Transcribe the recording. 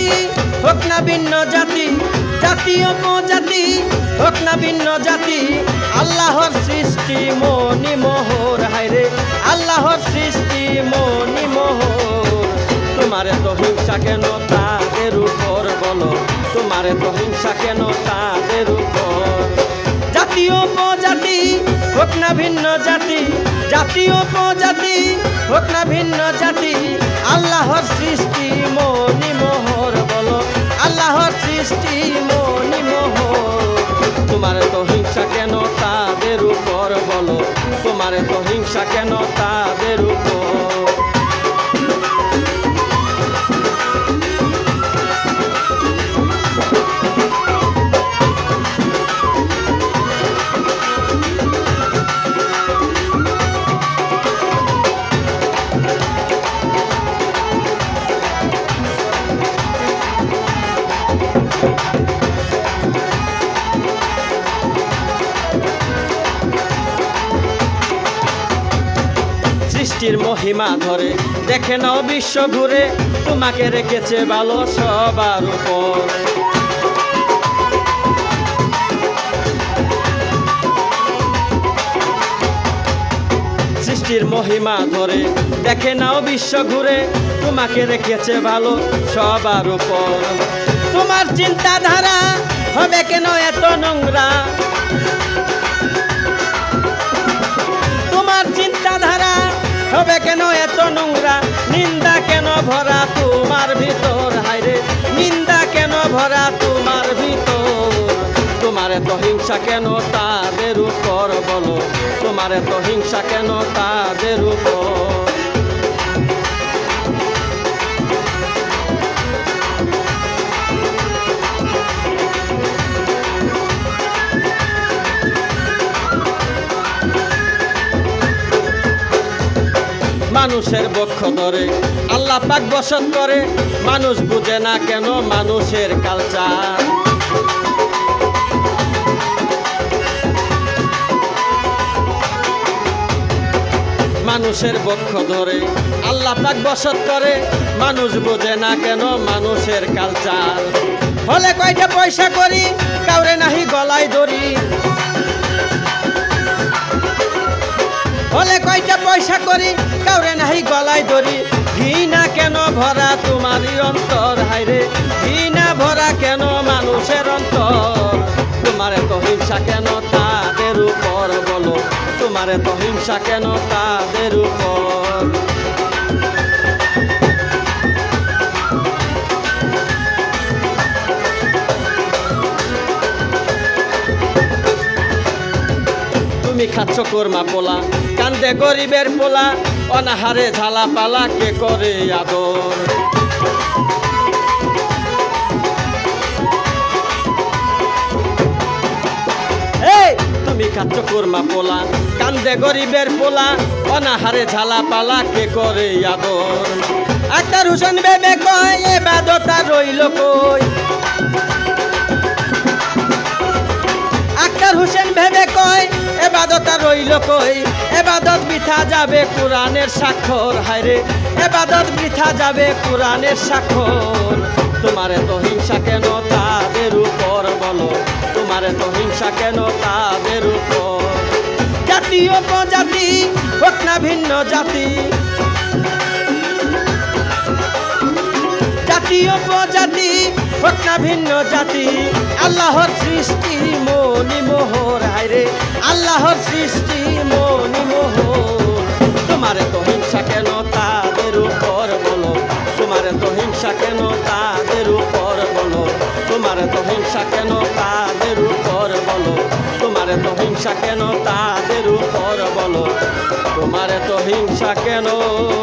হোক না ভিন্ন জাতি, জাতি উপজাতি হোক না ভিন্ন জাতি, আল্লাহর সৃষ্টি মণিমোহর। হায়রে আল্লাহর সৃষ্টি মণিমোহর। তোমার এত হিংসা কেন তাদের উপর বলো, তোমার এত হিংসা কেন তাদের উপর। জাতি উপজাতি হোক না ভিন্ন জাতি, জাতি উপজাতি হোক না ভিন্ন জাতি, আল্লাহর সৃষ্টি মণিমোহর বলো, আল্লাহর সৃষ্টি মণিমোহর। তোমার এত হিংসা কেন তাদের উপর বলো, তোমার এত হিংসা কেন তাদের উপর। সৃষ্টির মহিমা ধরে দেখে নাও বিশ্ব ঘুরে, তোমাকে রেখেছে ভালো সবার উপর। সৃষ্টির মহিমা ধরে দেখে নাও বিশ্ব ঘুরে, তোমাকে রেখেছে ভালো সবার উপর। তোমার চিন্তাধারা হবে কেন এত নোংরা, তোমার চিন্তাধারা হবে কেন এত নোংরা, নিন্দা কেন ভরা তোমার ভিতর। হায়রে নিন্দা কেন ভরা তোমার ভিতর। তোমার এত হিংসা কেন তাদের উপর বলো, তোমার এত হিংসা কেন তাদের উপর। মানুষের বক্ষ ধরে আল্লাহ পাক বসত করে, মানুষ বুঝে না কেন মানুষের কালচার। মানুষের বক্ষ ধরে আল্লাহ পাক বসত করে, মানুষ বুঝে না কেন মানুষের কালচার। হলে কয়টা পয়সা করি কাউরে নাহি গলায় ধরি, হলে কয়টা পয়সা করি কাউরে নাহি গলায় ধরি। ঘৃণা কেন ভরা তোমারই অন্তর, হায়রে ঘৃণা ভরা কেন মানুষের অন্তর। তোমার এত হিংসা কেন তাদের উপর বলো, তোমার এত হিংসা কেন তাদের উপর। তুমি খাচ্ছ কোরমা পোলা, কান্দে গরিবের পোলা, অনাহারে ঝালা পালা কে করে আদর। এই তুমি খাচ্ছ কোরমা পোলা, কান্দে গরিবের পোলা, অনাহারে ঝালা পালা কে করে আদর। আক্তার হোসেন বেবে কয় এবাদত আর রইল কই, আক্তার হোসেন ভেবে কয় এবাদত আর রইল কই। এবাদত বৃথা যাবে কোরআনের স্বাক্ষর, হায়রে এবাদত বৃথা যাবে কোরআনের স্বাক্ষর। তোমার এত হিংসা কেন তাদের উপর বলো, তোমার এত হিংসা কেন তাদের উপর। জাতি উপজাতি হোক না ভিন্ন জাতি, জাতি উপজাতি হোক না ভিন্ন জাতি, আল্লাহর সৃষ্টি মণিমোহর। হায়রে আল্লাহর সৃষ্টি মণিমোহর। তোমার এত হিংসা কেন তাদের উপর বলো, তোমার এত হিংসা কেন তাদের উপর বলো, তোমার এত হিংসা কেন তাদের উপর বলো, তোমার এত হিংসা কেন তাদের উপর বলো, তোমার এত হিংসা কেন।